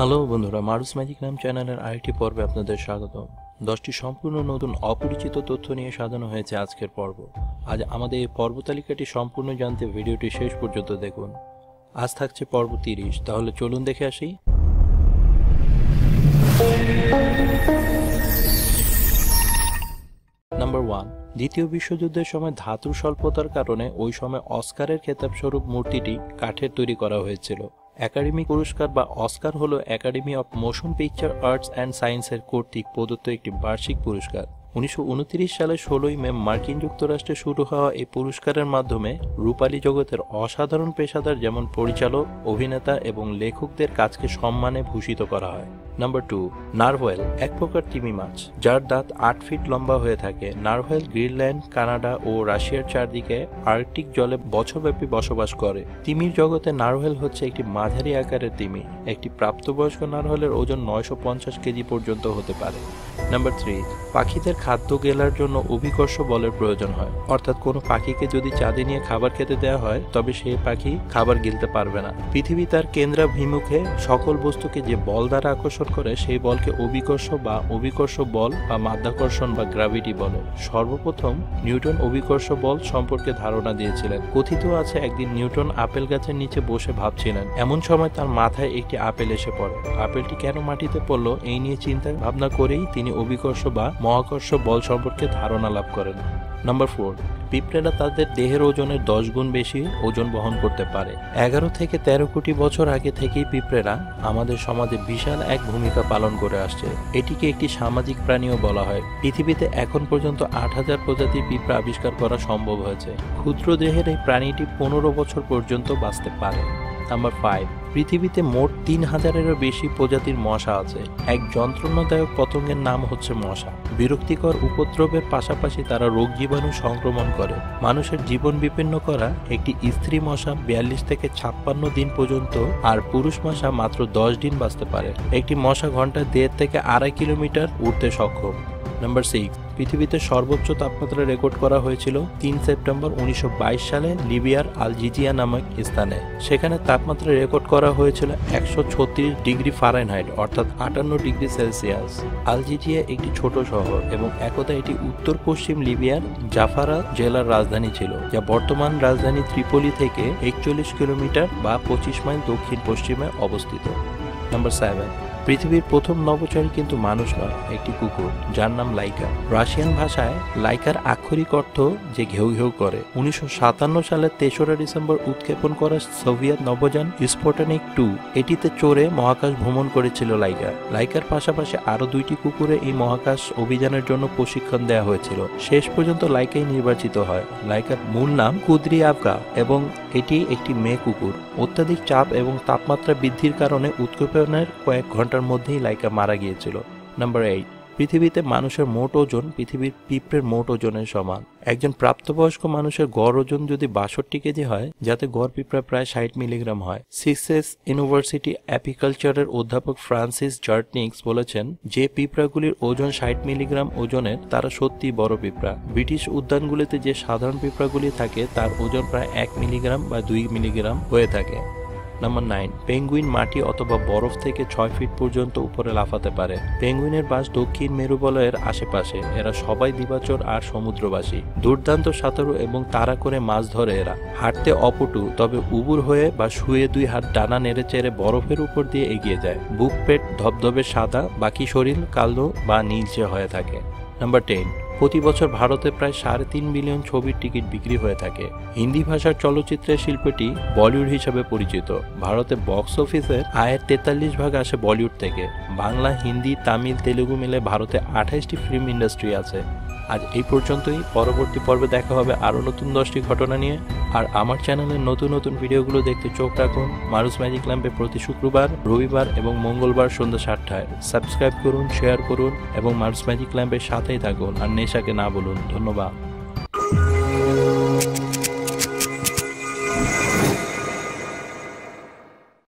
Hello বন্ধুরা, মারুস magic নাম চ্যানেলের আরেকটি পর্বে আপনাদের স্বাগত। 10টি সম্পূর্ণ নতুন অপরিচিত তথ্য নিয়ে সাজানো হয়েছে আজকের পর্ব। আজ আমাদের এই পর্ব তালিকাটি সম্পূর্ণ জানতে ভিডিওটি শেষ পর্যন্ত দেখুন। আজ থাকছে পর্ব 30, তাহলে চলুন দেখে আসি। নাম্বার 1, দ্বিতীয় বিশ্বযুদ্ধের সময় ধাতুর স্বল্পতার কারণে ওই সময় অস্কারের খেতাব স্বরূপ মূর্তিটি কাঠের তৈরি করা হয়েছিল। একাডেমি পুরস্কার বা অস্কার হলো academy of motion picture arts and সায়েন্সের কর্তৃক প্রদত্ত একটি বার্ষিক পুরস্কার। 1929 সালের 16 মে মার্কিন যুক্তরাষ্ট্রে শুরু হওয়া এই পুরস্কারের মাধ্যমে রূপালী জগতের অসাধারণ পেশাদার যেমন পরিচালক, অভিনেতা এবং লেখকদের কাজকে সম্মানে ভূষিত করা হয়। নাম্বার 2, নারওয়েল এক প্রকার তিমি মাছ যার দাঁত 8 ফিট লম্বা হয়ে থাকে। নারওয়েল গ্রিনল্যান্ড, কানাডা ও রাশিয়ার চারদিকে আর্কটিক জলে বছরব্যাপী বসবাস করে। তিমির জগতে নারওয়েল হচ্ছে একটি মাঝারি আকারের তিমি। একটি প্রাপ্তবয়স্ক নারওয়েলের ওজন 950 কেজি পর্যন্ত হতে পারে। নাম্বার 3, পাখিদের খাদ্য গেলার জন্য অভিকর্ষ বলের প্রয়োজন হয়, অর্থাৎ কোনো পাখিকে যদি চাঁদে নিয়ে খাবার খেতে দেওয়া হয় তবে সেই পাখি খাবার গিলতে পারবে না। পৃথিবী তার কেন্দ্রাভিমুখে সকল বস্তুকে যে বল দ্বারা আকর্ষণ করে সেই বলকে অভিকর্ষ বা অভিকর্ষ বল বা মাধ্যাকর্ষণ বা গ্র্যাভিটি বলে। সর্বপ্রথম নিউটন অভিকর্ষ বল সম্পর্কে ধারণা দিয়েছিলেন। কথিত আছে একদিন নিউটন আপেল গাছের নিচে বসে ভাবছিলেন, এমন সময় তার মাথায় একটি আপেল এসে পড়ে। আপেলটি কেন মাটিতে পড়লো এই নিয়ে চিন্তা ভাবনা করেই তিনি অভিকর্ষ বা মহাকর্ষ বল সম্পর্কে ধারণা লাভ করেন। নাম্বার 4, পিঁপড়েরা তাদের দেহের ওজনের 10 গুণ বেশি ওজন বহন করতে পারে। 11 থেকে 13 কোটি বছর আগে থেকেই পিঁপড়েরা আমাদের সমাজে বিশাল এক ভূমিকা পালন করে আসছে। এটিকে একটি সামাজিক প্রাণীও বলা হয়। পৃথিবীতে এখন পর্যন্ত 8000 প্রজাতির পিঁপড়া আবিষ্কার করা সম্ভব হয়েছে। ক্ষুদ্র দেহের এই প্রাণীটি 15 বছর পর্যন্ত বাঁচতে পারে। নাম্বার 5, পৃথিবীতে মোট 3000-এরও বেশি প্রজাতির মশা আছে। এক যন্ত্রণাদায়ক পতঙ্গের নাম হচ্ছে মশা। বিরক্তিকর উপদ্রবের পাশাপাশি তারা রোগ জীবাণু সংক্রমণ করে। মানুষের জীবন বিপন্ন করা একটি স্ত্রী মশা 42 থেকে 56 দিন পর্যন্ত আর পুরুষ মশা মাত্র 10 দিন বাঁচতে পারে। একটি মশা ঘন্টায় 1.5 থেকে 2.5 কিলোমিটার উড়তে সক্ষম। নাম্বার 6, পৃথিবীতে সর্বোচ্চ তাপমাত্রা রেকর্ড করা হয়েছিল 3 সেপ্টেম্বর 1922 সালে লিবিয়ার আলজিজিয়া নামক স্থানে। সেখানে তাপমাত্রা রেকর্ড করা হয়েছিল 136 ডিগ্রি ফারেনহাইট অর্থাৎ 58 ডিগ্রি সেলসিয়াস। আলজিজিয়া একটি ছোট শহর এবং একদা এটি উত্তর পশ্চিম লিবিয়ার জাফারা জেলার রাজধানী ছিল, যা বর্তমান রাজধানী ত্রিপোলি থেকে 41 কিলোমিটার বা 25 মাইল দক্ষিণ পশ্চিমে অবস্থিত। নাম্বার 7, পৃথিবীর প্রথম নভোচারী কিন্তু মানুষ নয়, একটি কুকুর যার নাম লাইকা। রাশিয়ান ভাষায় লাইকার আক্ষরিক অর্থ যে ঘেউ ঘেউ করে। 1957 সালের 3রা ডিসেম্বর উৎক্ষেপণ করা সোভিয়েত নভোযান স্পুটনিক 2 এটিতে চড়ে মহাকাশ ভ্রমণ করেছিল লাইকা। লাইকার পাশাপাশি আরো 2টি কুকুরে এই মহাকাশ অভিযানের জন্য প্রশিক্ষণ দেওয়া হয়েছিল। শেষ পর্যন্ত লাইকাই নির্বাচিত হয়। লাইকার মূল নাম কুদ্রিয়াভকা এবং এটি একটি মেয়ে কুকুর। অত্যাধিক চাপ এবং তাপমাত্রা বৃদ্ধির কারণে উৎক্ষেপণের কয়েক ঘন্টার মধ্যেই লাইকা মারা গিয়েছিল। নাম্বার 8, পৃথিবীতে মানুষের মোট ওজন পৃথিবীর পিঁপড়ের মোট ওজনের সমান। একজন প্রাপ্তবয়স্ক মানুষের গড় ওজন যদি 62 কেজি হয়, যাতে গড় পিঁপড়া প্রায় 60 মিলিগ্রাম হয়। সিসেক্স ইউনিভার্সিটি অ্যাপিকালচারের অধ্যাপক ফ্রান্সিস জার্টনিক্স বলেছেন যে পিঁপড়াগুলির ওজন 60 মিলিগ্রাম ওজনের তারা সত্যি বড় পিঁপড়া। ব্রিটিশ উদ্যানগুলিতে যে সাধারণ পিঁপড়াগুলি থাকে তার ওজন প্রায় 1 মিলিগ্রাম বা 2 মিলিগ্রাম হয়ে থাকে। নাম্বার 9, পেঙ্গুইন মাটি অথবা বরফ থেকে 6 ফিট পর্যন্ত উপরে লাফাতে পারে। পেঙ্গুইনের বাস দক্ষিণ মেরুবলয়ের আশেপাশে। এরা সবাই দিবাচর আর সমুদ্রবাসী। দুর্দান্ত সাঁতারু এবং তাড়া করে মাছ ধরে এরা। হাঁটতে অপটু, তবে উবুর হয়ে বা শুয়ে 2 হাত ডানা নেড়ে চেড়ে বরফের উপর দিয়ে এগিয়ে যায়। বুক পেট ধবধবে সাদা, বাকি শরীর কালো বা নীলচে হয়ে থাকে। নাম্বার 10, প্রতি বছর ভারতে প্রায় 3.5 বিলিয়ন ছবির টিকিট বিক্রি হয়ে থাকে। হিন্দি ভাষার চলচ্চিত্রের শিল্পটি বলিউড হিসাবে পরিচিত। ভারতে বক্স অফিসের আয়ের 43% আসে বলিউড থেকে। বাংলা, হিন্দি, তামিল, তেলুগু মিলে ভারতে 28টি ফিল্ম ইন্ডাস্ট্রি আছে। আজ এই পর্যন্তই। পরবর্তী পর্বে দেখা হবে আরও নতুন 10টি ঘটনা নিয়ে। আর আমার চ্যানেলের নতুন নতুন ভিডিওগুলো দেখতে চোখ রাখুন মারুস ম্যাজিক ল্যাম্পে প্রতি শুক্রবার, রবিবার এবং মঙ্গলবার সন্ধ্যা 7টায়। সাবস্ক্রাইব করুন, শেয়ার করুন এবং মারুস ম্যাজিক ল্যাম্পের সাথেই থাকুন আর নেশাকে না বলুন। ধন্যবাদ।